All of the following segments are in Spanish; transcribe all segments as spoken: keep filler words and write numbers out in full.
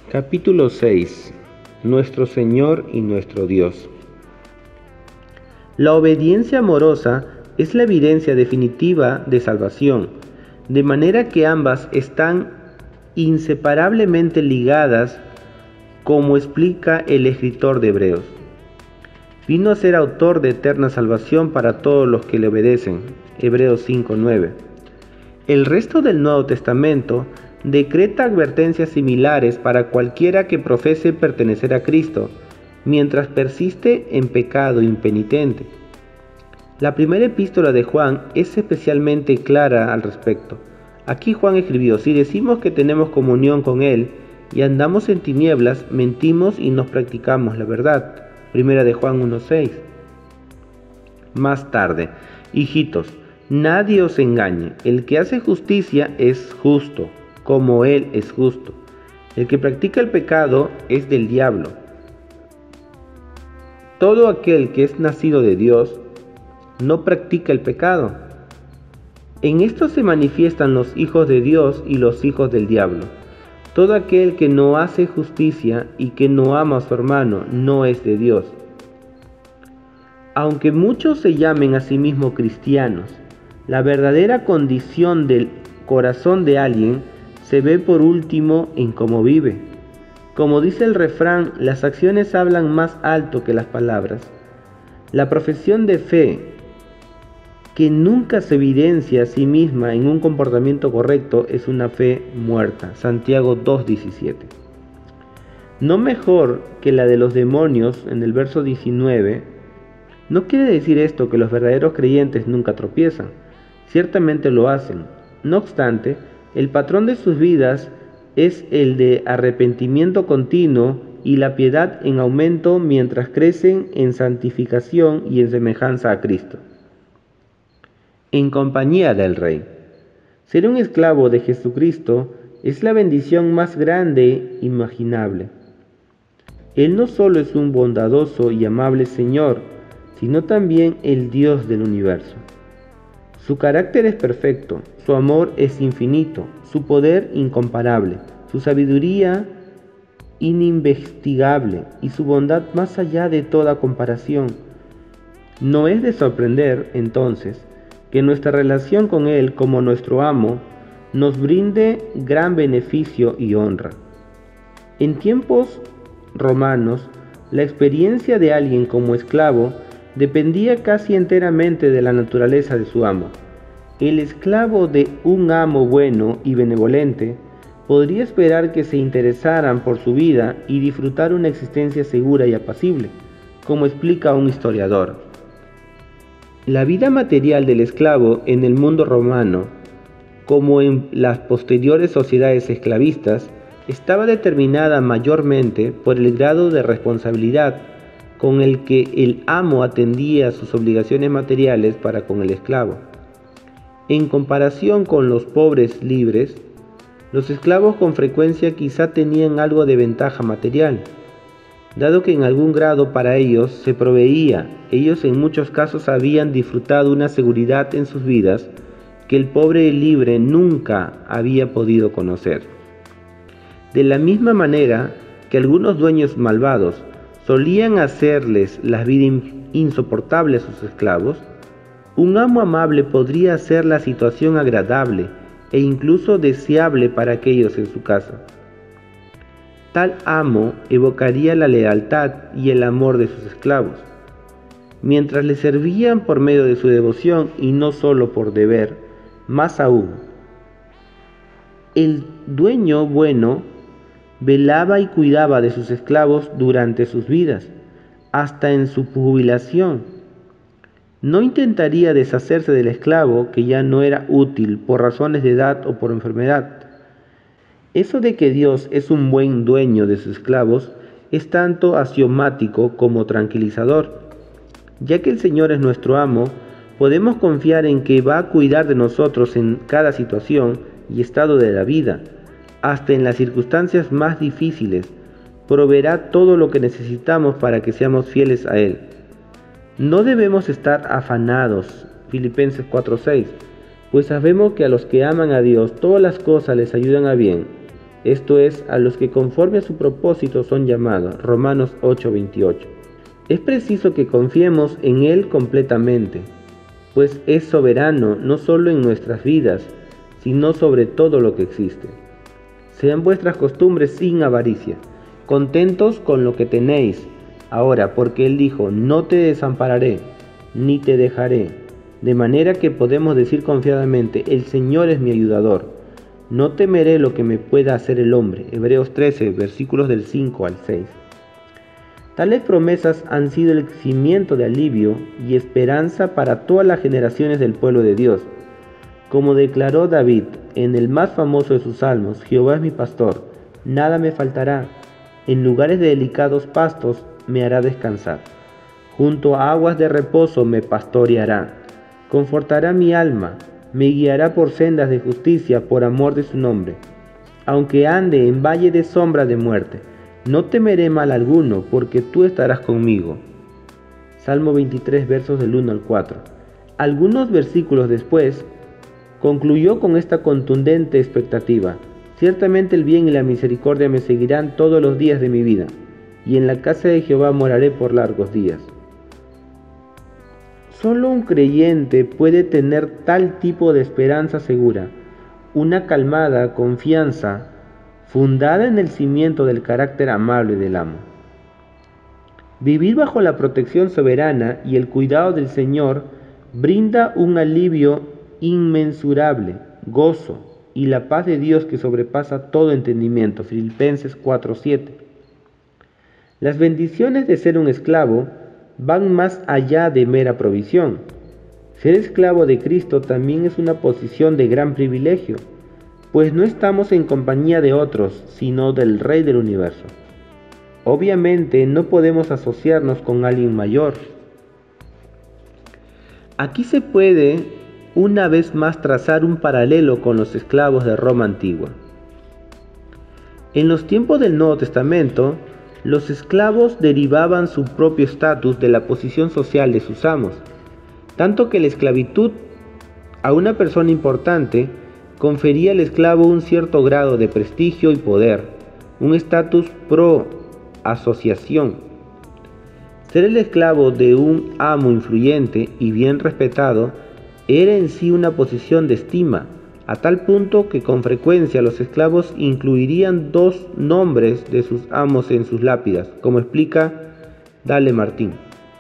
Capítulo seis. Nuestro Señor y nuestro Dios. La obediencia amorosa es la evidencia definitiva de salvación, de manera que ambas están inseparablemente ligadas, como explica el escritor de Hebreos. Vino a ser autor de eterna salvación para todos los que le obedecen. Hebreos cinco nueve. El resto del Nuevo Testamento decreta advertencias similares para cualquiera que profese pertenecer a Cristo, mientras persiste en pecado impenitente. La primera epístola de Juan es especialmente clara al respecto. Aquí Juan escribió: si decimos que tenemos comunión con Él y andamos en tinieblas, mentimos y no practicamos la verdad. Primera de Juan uno seis. Más tarde: hijitos, nadie os engañe, el que hace justicia es justo, como Él es justo. El que practica el pecado es del diablo. Todo aquel que es nacido de Dios no practica el pecado. En esto se manifiestan los hijos de Dios y los hijos del diablo. Todo aquel que no hace justicia y que no ama a su hermano no es de Dios. Aunque muchos se llamen a sí mismos cristianos, la verdadera condición del corazón de alguien se ve por último en cómo vive. Como dice el refrán, las acciones hablan más alto que las palabras. La profesión de fe, que nunca se evidencia a sí misma en un comportamiento correcto, es una fe muerta. Santiago dos diecisiete. No mejor que la de los demonios en el verso diecinueve. No quiere decir esto que los verdaderos creyentes nunca tropiezan. Ciertamente lo hacen. No obstante, el patrón de sus vidas es el de arrepentimiento continuo y la piedad en aumento mientras crecen en santificación y en semejanza a Cristo. En compañía del Rey. Ser un esclavo de Jesucristo es la bendición más grande imaginable. Él no solo es un bondadoso y amable Señor, sino también el Dios del universo. Su carácter es perfecto, su amor es infinito, su poder incomparable, su sabiduría ininvestigable y su bondad más allá de toda comparación. No es de sorprender, entonces, que nuestra relación con Él como nuestro amo nos brinde gran beneficio y honra. En tiempos romanos, la experiencia de alguien como esclavo dependía casi enteramente de la naturaleza de su amo. El esclavo de un amo bueno y benevolente podría esperar que se interesaran por su vida y disfrutar una existencia segura y apacible, como explica un historiador. La vida material del esclavo en el mundo romano, como en las posteriores sociedades esclavistas, estaba determinada mayormente por el grado de responsabilidad con el que el amo atendía sus obligaciones materiales para con el esclavo. En comparación con los pobres libres, los esclavos con frecuencia quizá tenían algo de ventaja material, dado que en algún grado para ellos se proveía. Ellos en muchos casos habían disfrutado una seguridad en sus vidas que el pobre libre nunca había podido conocer. De la misma manera que algunos dueños malvados solían hacerles la vida insoportable a sus esclavos, un amo amable podría hacer la situación agradable e incluso deseable para aquellos en su casa. Tal amo evocaría la lealtad y el amor de sus esclavos, mientras les servían por medio de su devoción y no solo por deber. Más aún, el dueño bueno velaba y cuidaba de sus esclavos durante sus vidas, hasta en su jubilación. No intentaría deshacerse del esclavo que ya no era útil por razones de edad o por enfermedad. Eso de que Dios es un buen dueño de sus esclavos es tanto axiomático como tranquilizador. Ya que el Señor es nuestro amo, podemos confiar en que va a cuidar de nosotros en cada situación y estado de la vida, hasta en las circunstancias más difíciles. Proveerá todo lo que necesitamos para que seamos fieles a Él. No debemos estar afanados, Filipenses cuatro seis, pues sabemos que a los que aman a Dios todas las cosas les ayudan a bien, esto es, a los que conforme a su propósito son llamados. Romanos ocho veintiocho. Es preciso que confiemos en Él completamente, pues es soberano no solo en nuestras vidas, sino sobre todo lo que existe. Sean vuestras costumbres sin avaricia, contentos con lo que tenéis ahora, porque Él dijo, no te desampararé, ni te dejaré, de manera que podemos decir confiadamente, el Señor es mi ayudador, no temeré lo que me pueda hacer el hombre. Hebreos trece, versículos del cinco al seis. Tales promesas han sido el cimiento de alivio y esperanza para todas las generaciones del pueblo de Dios. Como declaró David en el más famoso de sus salmos, Jehová es mi pastor, nada me faltará, en lugares de delicados pastos me hará descansar, junto a aguas de reposo me pastoreará, confortará mi alma, me guiará por sendas de justicia por amor de su nombre. Aunque ande en valle de sombra de muerte, no temeré mal alguno, porque tú estarás conmigo. Salmo veintitrés, versos del uno al cuatro. Algunos versículos después, concluyó con esta contundente expectativa: ciertamente el bien y la misericordia me seguirán todos los días de mi vida, y en la casa de Jehová moraré por largos días. Solo un creyente puede tener tal tipo de esperanza segura, una calmada confianza fundada en el cimiento del carácter amable del amo. Vivir bajo la protección soberana y el cuidado del Señor brinda un alivio inmensurable, gozo y la paz de Dios que sobrepasa todo entendimiento. Filipenses cuatro siete. Las bendiciones de ser un esclavo van más allá de mera provisión. Ser esclavo de Cristo también es una posición de gran privilegio, pues no estamos en compañía de otros, sino del Rey del universo. Obviamente no podemos asociarnos con alguien mayor. Aquí se puede una vez más trazar un paralelo con los esclavos de Roma antigua. En los tiempos del Nuevo Testamento, los esclavos derivaban su propio estatus de la posición social de sus amos, tanto que la esclavitud a una persona importante confería al esclavo un cierto grado de prestigio y poder, un estatus pro asociación. Ser el esclavo de un amo influyente y bien respetado era en sí una posición de estima, a tal punto que con frecuencia los esclavos incluirían dos nombres de sus amos en sus lápidas, como explica Dale Martín.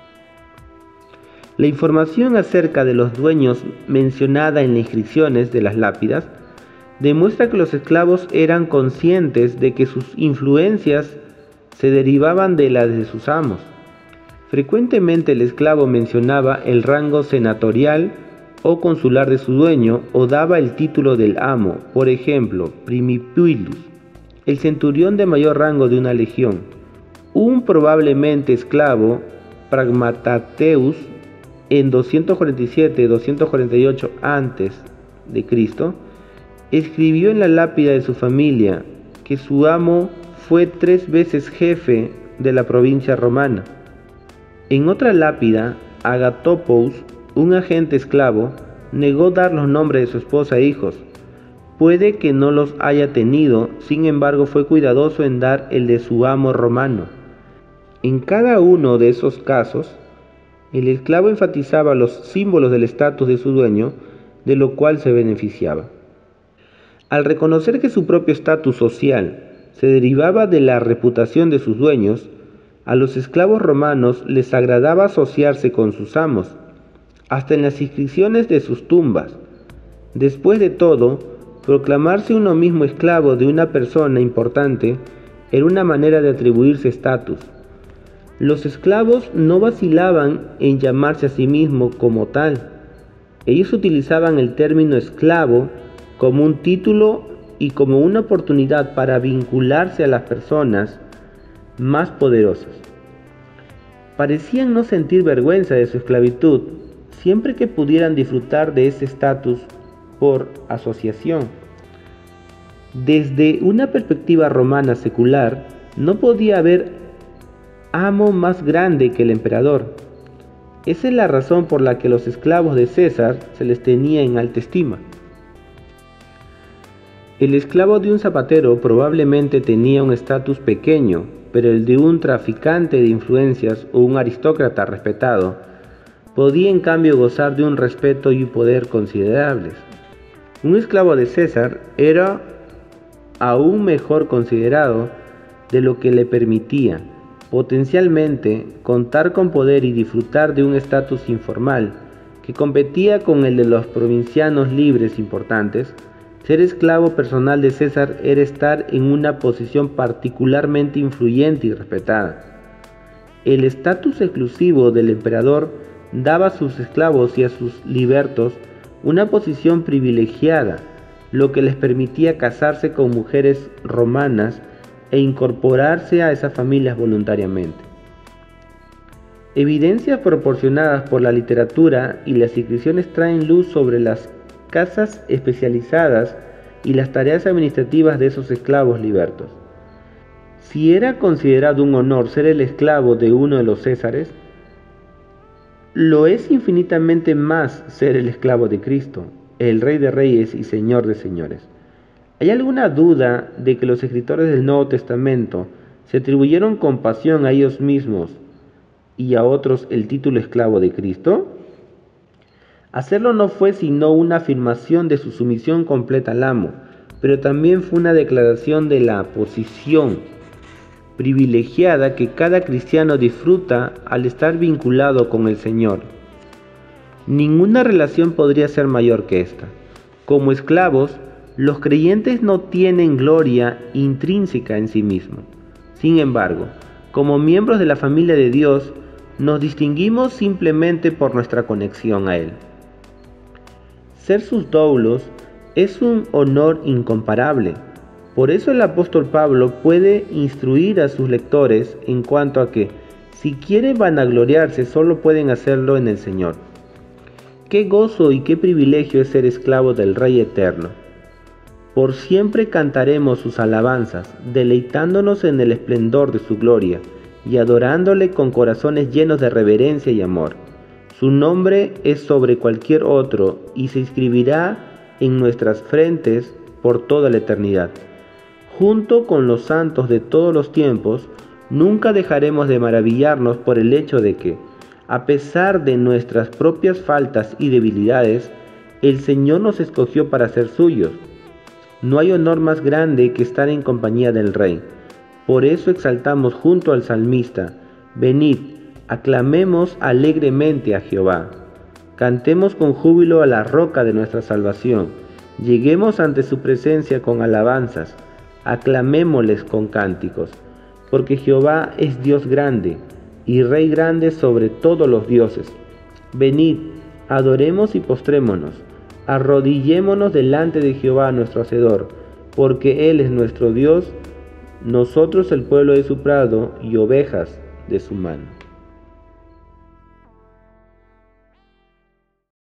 La información acerca de los dueños mencionada en las inscripciones de las lápidas demuestra que los esclavos eran conscientes de que sus influencias se derivaban de las de sus amos. Frecuentemente el esclavo mencionaba el rango senatorial o consular de su dueño o daba el título del amo, por ejemplo, primipulus, el centurión de mayor rango de una legión. Un probablemente esclavo, pragmatateus, en doscientos cuarenta y siete a doscientos cuarenta y ocho antes de Cristo, escribió en la lápida de su familia que su amo fue tres veces jefe de la provincia romana. En otra lápida, Agatopous, un agente esclavo, negó dar los nombres de su esposa e hijos. Puede que no los haya tenido, sin embargo fue cuidadoso en dar el de su amo romano. En cada uno de esos casos, el esclavo enfatizaba los símbolos del estatus de su dueño, de lo cual se beneficiaba. Al reconocer que su propio estatus social se derivaba de la reputación de sus dueños, a los esclavos romanos les agradaba asociarse con sus amos, hasta en las inscripciones de sus tumbas. Después de todo, proclamarse uno mismo esclavo de una persona importante era una manera de atribuirse estatus. Los esclavos no vacilaban en llamarse a sí mismos como tal. Ellos utilizaban el término esclavo como un título y como una oportunidad para vincularse a las personas más poderosas. Parecían no sentir vergüenza de su esclavitud, siempre que pudieran disfrutar de ese estatus por asociación. Desde una perspectiva romana secular, no podía haber amo más grande que el emperador. Esa es la razón por la que los esclavos de César se les tenía en alta estima. El esclavo de un zapatero probablemente tenía un estatus pequeño, pero el de un traficante de influencias o un aristócrata respetado podía en cambio gozar de un respeto y poder considerables. Un esclavo de César era aún mejor considerado de lo que le permitía, potencialmente, contar con poder y disfrutar de un estatus informal que competía con el de los provincianos libres importantes. Ser esclavo personal de César era estar en una posición particularmente influyente y respetada. El estatus exclusivo del emperador daba a sus esclavos y a sus libertos una posición privilegiada, lo que les permitía casarse con mujeres romanas e incorporarse a esas familias voluntariamente. Evidencias proporcionadas por la literatura y las inscripciones traen luz sobre las casas especializadas y las tareas administrativas de esos esclavos libertos. Si era considerado un honor ser el esclavo de uno de los Césares, lo es infinitamente más ser el esclavo de Cristo, el Rey de Reyes y Señor de Señores. ¿Hay alguna duda de que los escritores del Nuevo Testamento se atribuyeron compasión a ellos mismos y a otros el título esclavo de Cristo? Hacerlo no fue sino una afirmación de su sumisión completa al amo, pero también fue una declaración de la posición privilegiada que cada cristiano disfruta al estar vinculado con el Señor. Ninguna relación podría ser mayor que esta. Como esclavos, los creyentes no tienen gloria intrínseca en sí mismos. Sin embargo, como miembros de la familia de Dios, nos distinguimos simplemente por nuestra conexión a Él. Ser sus doulos es un honor incomparable. Por eso el apóstol Pablo puede instruir a sus lectores en cuanto a que, si quieren vanagloriarse, solo pueden hacerlo en el Señor. Qué gozo y qué privilegio es ser esclavo del Rey Eterno. Por siempre cantaremos sus alabanzas, deleitándonos en el esplendor de su gloria y adorándole con corazones llenos de reverencia y amor. Su nombre es sobre cualquier otro y se inscribirá en nuestras frentes por toda la eternidad. Junto con los santos de todos los tiempos, nunca dejaremos de maravillarnos por el hecho de que, a pesar de nuestras propias faltas y debilidades, el Señor nos escogió para ser suyos. No hay honor más grande que estar en compañía del Rey. Por eso exaltamos junto al salmista: venid, aclamemos alegremente a Jehová. Cantemos con júbilo a la roca de nuestra salvación. Lleguemos ante su presencia con alabanzas. Aclamémosles con cánticos. Porque Jehová es Dios grande y Rey grande sobre todos los dioses. Venid, adoremos y postrémonos. Arrodillémonos delante de Jehová nuestro Hacedor, porque Él es nuestro Dios, nosotros el pueblo de su prado y ovejas de su mano.